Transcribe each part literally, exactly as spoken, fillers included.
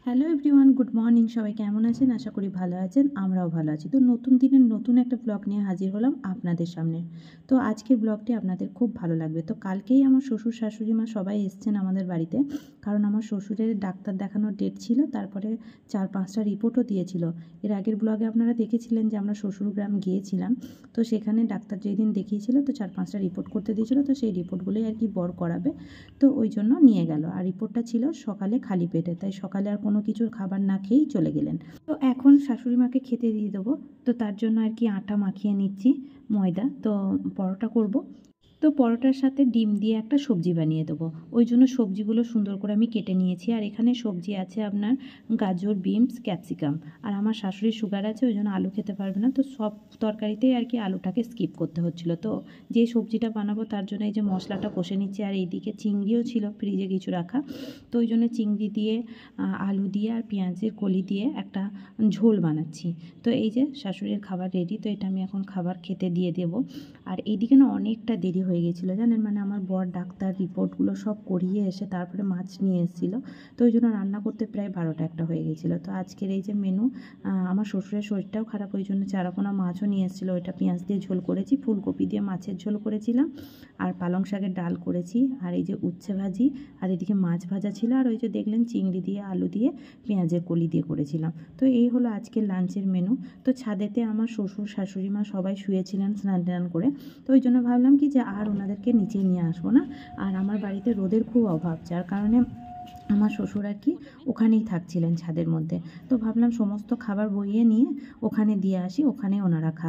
Hello everyone, good morning. সবাই কেমন আছেন? আশা করি ভালো আছেন, আমরাও ভালো আছি। তো নতুন দিনের নতুন একটা ব্লগ নিয়ে হাজির হলাম আপনাদের সামনে। তো আজকের ব্লগটি আপনাদের খুব ভালো লাগবে। তো কালকেই আমার শ্বশুর শাশুড়ি মা সবাই এসছেন আমাদের বাড়িতে, কারণ আমার শ্বশুরের ডাক্তার দেখানোর ডেট ছিল, তারপরে চার পাঁচটা রিপোর্টও দিয়েছিল। এর আগের ব্লগে আপনারা দেখেছিলেন যে আমরা শ্বশুরগ্রাম গিয়েছিলাম, তো সেখানে ডাক্তার যেদিন দেখিয়েছিল তো চার পাঁচটা রিপোর্ট করতে দিয়েছিল, তো সেই রিপোর্টগুলোই আর কি বর করাবে, তো ওই জন্য নিয়ে গেল। আর রিপোর্টটা ছিল সকালে খালি পেটে, তাই সকালে আর কোনো কিছু খাবার না খেয়েই চলে গেলেন। তো এখন শাশুড়ি মাকে খেতে দিয়ে দেবো, তো তার জন্য আর কি আটা মাখিয়ে নিচ্ছি, ময়দা। তো পরোটা করব, তো পরোটার সাথে ডিম দিয়ে একটা সবজি বানিয়ে দেবো। ওই জন্য সবজিগুলো সুন্দর করে আমি কেটে নিয়েছি। আর এখানে সবজি আছে আপনার গাজর, বিনস, ক্যাপসিকাম। আর আমার শাশুড়ির সুগার আছে, ওই জন্য আলু খেতে পারবে না, তো সব তরকারিতেই আর কি আলুটাকে স্কিপ করতে হচ্ছিলো। তো যে সবজিটা বানাবো তার জন্য এই যে মশলাটা কষে নিচ্ছি। আর এইদিকে চিংড়িও ছিল ফ্রিজে কিছু রাখা, তো ওই জন্য চিংড়ি দিয়ে আলু দিয়ে আর পেঁয়াজের কলি দিয়ে একটা ঝোল বানাচ্ছি। তো এই যে শাশুড়ির খাবার রেডি, তো এটা আমি এখন খাবার খেতে দিয়ে দেবো। আর এইদিকে না অনেকটা দেরি হয়ে গেছিলো জানেন, মানে আমার বর ডাক্তার রিপোর্টগুলো সব করিয়ে এসে তারপরে মাছ নিয়ে এসেছিলো, তো ওই জন্য রান্না করতে প্রায় বারোটা একটা হয়ে গেছিলো। তো আজকের এই যে মেনু, আমার শ্বশুরের শরীরটাও খারাপ, ওই জন্য চারাপোনা মাছও নিয়ে এসেছিলো, ওইটা পেঁয়াজ দিয়ে ঝোল করেছি, ফুলকপি দিয়ে মাছের ঝোল করেছিলাম, আর পালং শাকের ডাল করেছি, আর এই যে উচ্ছে ভাজি, আর এদিকে মাছ ভাজা ছিল, আর ওই যে দেখলেন চিংড়ি দিয়ে আলু দিয়ে পেঁয়াজের কলি দিয়ে করেছিলাম। তো এই হলো আজকের লাঞ্চের মেনু। তো ছাদেতে আমার শ্বশুর শাশুড়ি মা সবাই শুয়েছিলেন স্নান টান করে, তো ওই জন্য ভাবলাম কি যে আর ওনাদেরকে নিচে নিয়ে আসবো না। আর আমার বাড়িতে রোদের খুব অভাব, যার কারণে আমার শ্বশুর আর কি ওখানেই থাকছিলেন ছাদের মধ্যে। তো ভাবলাম সমস্ত খাবার বইয়ে নিয়ে ওখানে দিয়ে আসি, ওখানে ওনারা খাক।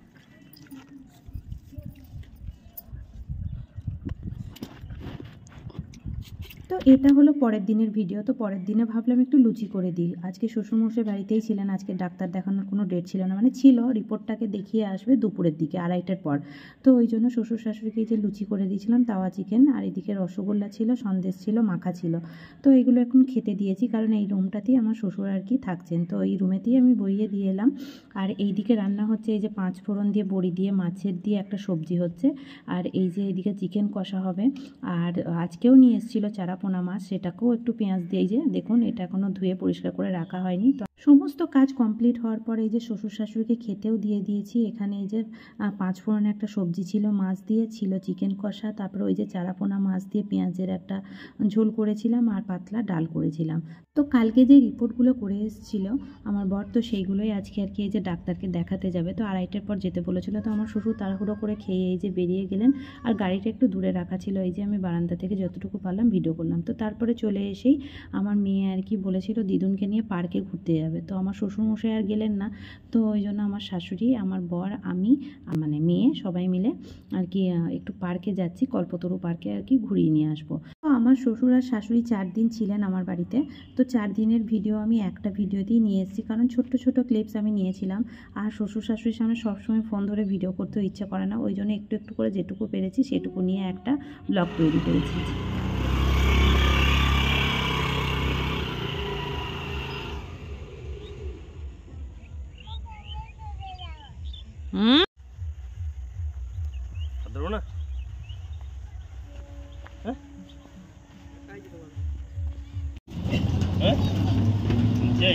তো এটা হলো পরের দিনের ভিডিও। তো পরের দিনে ভাবলাম একটু লুচি করে দিই। আজকে শ্বশুরমশাই বাড়িতেই ছিলেন, আজকে ডাক্তার দেখানোর কোনো ডেট ছিল না, মানে ছিল, রিপোর্টটাকে দেখিয়ে আসবে দুপুরের দিকে আড়াইটার পর। তো ওই জন্য শ্বশুর শাশুড়িকে যে লুচি করে দিয়েছিলাম, তাওয়া চিকেন, আর এদিকে রসগোল্লা ছিল, সন্দেশ ছিল, মাখা ছিল। তো এইগুলো এখন খেতে দিয়েছি, কারণ এই রুমটাতেই আমার শ্বশুর আর কি থাকছেন, তো এই রুমেতেই আমি বইয়ে দিয়ে এলাম। আর এইদিকে রান্না হচ্ছে এই যে পাঁচ ফোড়ন দিয়ে বড়ি দিয়ে মাছের দিয়ে একটা সবজি হচ্ছে, আর এই যে এইদিকে চিকেন কষা হবে। আর আজকেও নিয়ে এসেছিলো চারা পোনা মাছ, সেটাকেও একটু পেঁয়াজ দিয়ে, যে দেখুন এটা এখনও ধুয়ে পরিষ্কার করে রাখা হয়নি। তো সমস্ত কাজ কমপ্লিট হওয়ার পরে এই যে শ্বশুর শাশুড়িকে খেতেও দিয়ে দিয়েছি। এখানে এই যে পাঁচ ফোড়নে একটা সবজি ছিল, মাছ দিয়ে ছিল চিকেন কষা, তারপরে ওই যে চারাপোনা মাছ দিয়ে পেঁয়াজের একটা ঝোল করেছিলাম, আর পাতলা ডাল করেছিলাম। তো কালকে যে রিপোর্টগুলো করে এসেছিলো আমার বর, তো সেইগুলোই আজকে আর কি এই যে ডাক্তারকে দেখাতে যাবে, তো আড়াইটার পর যেতে বলেছিল। তো আমার শ্বশুর তাড়াহুড়ো করে খেয়ে এই যে বেরিয়ে গেলেন, আর গাড়িটা একটু দূরে রাখা ছিল, এই যে আমি বারান্দা থেকে যতটুকু পারলাম ভিডিও করলাম। তো তারপরে চলে এসেই আমার মেয়ে আর কি বলেছিল দিদুনকে নিয়ে পার্কে ঘুরতে যাবে, তো আমার শ্বশুরমশাই আর গেলেন না, তো ওই জন্য আমার শাশুড়ি, আমার বর, আমি মানে মেয়ে সবাই মিলে আর কি একটু পার্কে যাচ্ছি, কল্পতরু পার্কে আর কি ঘুরিয়ে নিয়ে আসবো। তো আমার শ্বশুর আর শাশুড়ি চার দিন ছিলেন আমার বাড়িতে, তো চার দিনের ভিডিও আমি একটা ভিডিওতেই নিয়ে এসেছি, কারণ ছোট্ট ছোট ক্লিপস আমি নিয়েছিলাম। আর শ্বশুর শাশুড়ির সামনে সবসময় ফোন ধরে ভিডিও করতেও ইচ্ছা করে না, ওই জন্য একটু একটু করে যেটুকু পেরেছি সেটুকু নিয়ে একটা ব্লগ তৈরি করেছি। হুম না হ্যাঁ হ্যাঁ যাই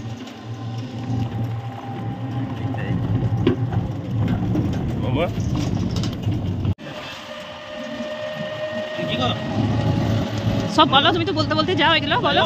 বাবা কি গো সব বলো, তুমি তো বলতে বলতে যাও, এগুলো বলো।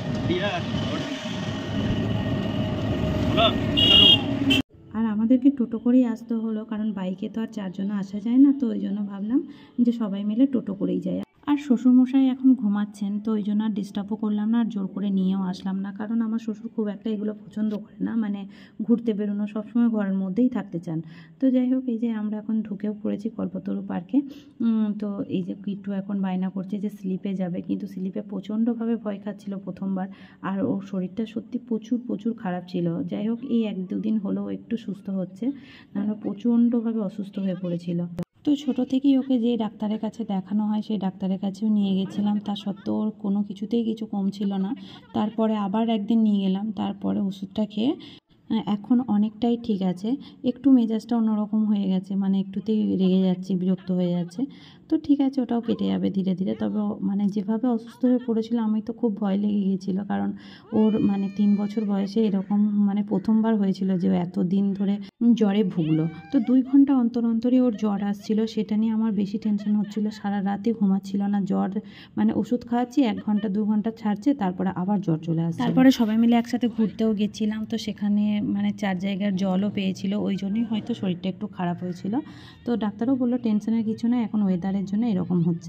আর আমাদেরকে টোটো করেই আসতে হলো, কারণ বাইকে তো আর চারজন আসা যায় না, তো ওই জন্য ভাবলাম যে সবাই মিলে টোটো করেই যাই। আর শ্বশুরমশাই এখন ঘুমাচ্ছেন, তো ওই জন্য আর ডিস্টার্বও করলাম না, আর জোর করে নিয়েও আসলাম না, কারণ আমার শ্বশুর খুব একটা এগুলো পছন্দ করে না, মানে ঘুরতে বেরোনো, সবসময় ঘরের মধ্যেই থাকতে চান। তো যাই হোক, এই যে আমরা এখন ঢুকেও পড়েছি কল্পতরু পার্কে। তো এই যে কিট্টু এখন বায়না করছে যে স্লিপে যাবে, কিন্তু স্লিপে প্রচণ্ডভাবে ভয় খাচ্ছিল প্রথমবার, আর ওর শরীরটা সত্যি প্রচুর প্রচুর খারাপ ছিল। যাই হোক, এই এক দুদিন হলেও একটু সুস্থ হচ্ছে, নাহলে প্রচণ্ডভাবে অসুস্থ হয়ে পড়েছিল। তো ছোট থেকেই ওকে যে ডাক্তারের কাছে দেখানো হয় সেই ডাক্তারের কাছেও নিয়ে গেছিলাম, তা সত্ত্বেও ওর কোনো কিছুতেই কিছু কম ছিল না। তারপরে আবার একদিন নিয়ে গেলাম, তারপরে ওষুধটা খেয়ে এখন অনেকটাই ঠিক আছে, একটু মেজাজটা অন্যরকম হয়ে গেছে, মানে একটুতেই রেগে যাচ্ছে, বিরক্ত হয়ে যাচ্ছে। তো ঠিক আছে, ওটাও কেটে যাবে ধীরে ধীরে। তবে মানে যেভাবে অসুস্থ হয়ে পড়েছিল আমি তো খুব ভয় লেগে গিয়েছিল, কারণ ওর মানে তিন বছর বয়সে এরকম মানে প্রথমবার হয়েছিল যে ও এত দিন ধরে জ্বরে ভুগলো। তো দুই ঘন্টা অন্তর অন্তরই ওর জ্বর আসছিল, সেটা নিয়ে আমার বেশি টেনশন হচ্ছিল। সারা রাতে ঘুমাচ্ছিল না, জ্বর মানে ওষুধ খাওয়াচ্ছি, এক ঘন্টা দু ঘন্টা ছাড়ছে, তারপরে আবার জ্বর চলে আসছে। তারপরে সবাই মিলে একসাথে ঘুরতেও গেছিলাম, তো সেখানে মানে চার জায়গার জলও পেয়েছিল, ওই জন্যই হয়তো শরীরটা একটু খারাপ হয়েছিল। তো ডাক্তারও বললো টেনশনের কিছু না, এখন ওয়েদারের জন্য এরকম হচ্ছে।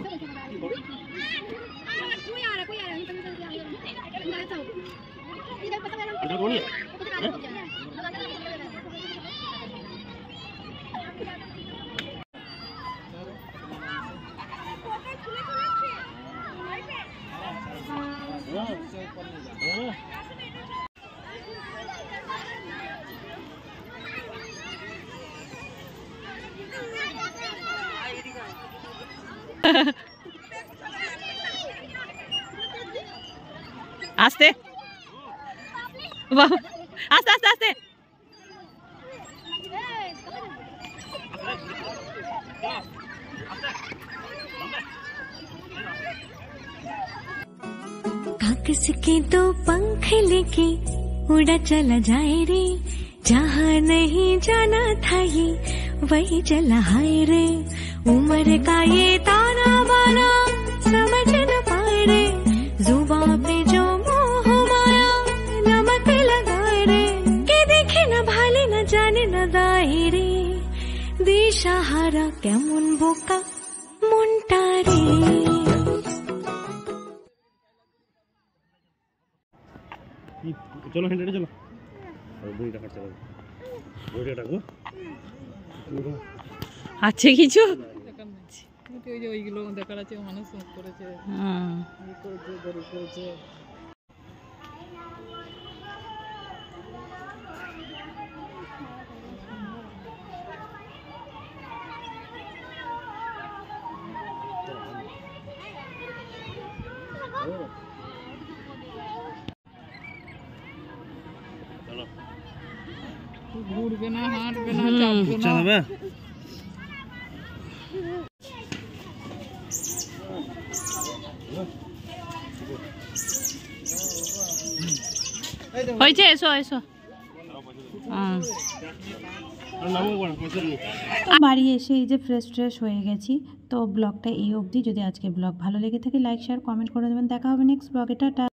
আস্তে বাবা, আস্তে আস্তে আস্তে। कागज के दो पंख लेके उड़ा चला जाए रे, जहाँ नहीं जाना था ये वही चला हाय रे। उम्र का ये ताना बाना समझ न पाए रे, जुबान पे जो मोह माया नमक लगाए रे, के देखे न भाले न जाने न दाए रे, दिशाहारा केमन बोका मुंटा रे। চলো হেঁটে চলো, বইটা কাটতে হবে, বইটা রাখবো। আছে কিছু ওই যে ওইগুলো দেখা যাচ্ছে মানুষ করেছে, করেছে গরিব করেছে। ঘুরবে না, হাঁটবে না, চাপবে না। হয়েছে, এসো এসো। বাড়ি এসে এই যে ফ্রেশ ফ্রেশ হয়ে গেছি। তো ব্লগটা এই অবধি। যদি আজকে ব্লগ ভালো লেগে থাকে লাইক শেয়ার কমেন্ট করে দেবেন। দেখা হবে নেক্সট ব্লগে, টাটা।